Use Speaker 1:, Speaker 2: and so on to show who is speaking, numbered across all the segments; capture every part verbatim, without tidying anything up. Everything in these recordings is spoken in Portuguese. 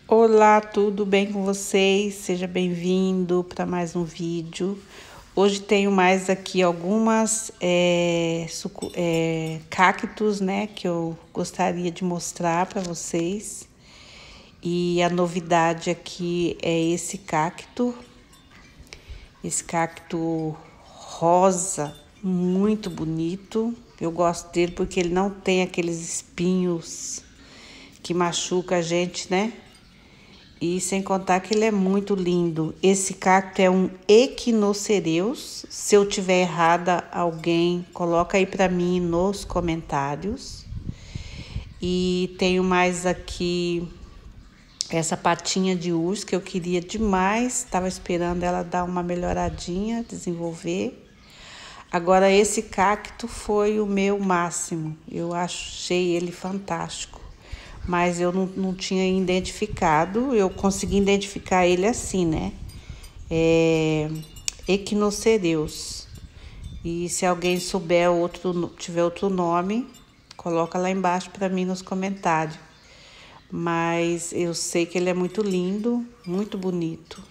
Speaker 1: Olá, tudo bem com vocês? Seja bem-vindo para mais um vídeo. Hoje tenho mais aqui algumas é, sucu é, cactos, né, que eu gostaria de mostrar para vocês. E a novidade aqui é esse cacto, esse cacto rosa, muito bonito. Eu gosto dele porque ele não tem aqueles espinhos que machuca a gente, né? E sem contar que ele é muito lindo. Esse cacto é um Echinocereus. Se eu tiver errada, alguém coloca aí para mim nos comentários. E tenho mais aqui essa patinha de urso que eu queria demais. Estava esperando ela dar uma melhoradinha, desenvolver. Agora esse cacto foi o meu máximo. Eu achei ele fantástico. Mas eu não, não tinha identificado, eu consegui identificar ele assim, né? É, Echinocereus. E se alguém souber outro, tiver outro nome, coloca lá embaixo para mim nos comentários. Mas eu sei que ele é muito lindo, muito bonito.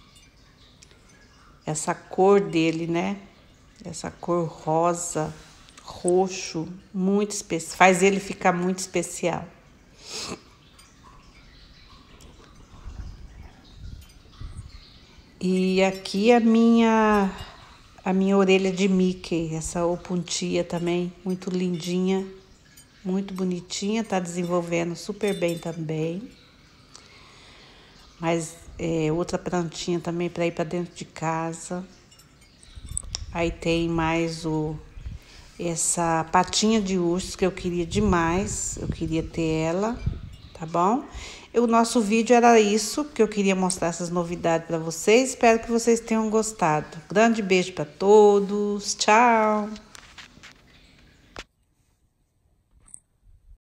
Speaker 1: Essa cor dele, né? Essa cor rosa, roxo, muito especial, faz ele ficar muito especial. E aqui a minha a minha orelha de Mickey, essa opuntia também, muito lindinha, muito bonitinha, tá desenvolvendo super bem também. Mas é, outra plantinha também para ir para dentro de casa. Aí tem mais o essa patinha de urso que eu queria demais, eu queria ter ela, tá bom? O nosso vídeo era isso, que eu queria mostrar essas novidades para vocês. Espero que vocês tenham gostado. Grande beijo para todos. Tchau!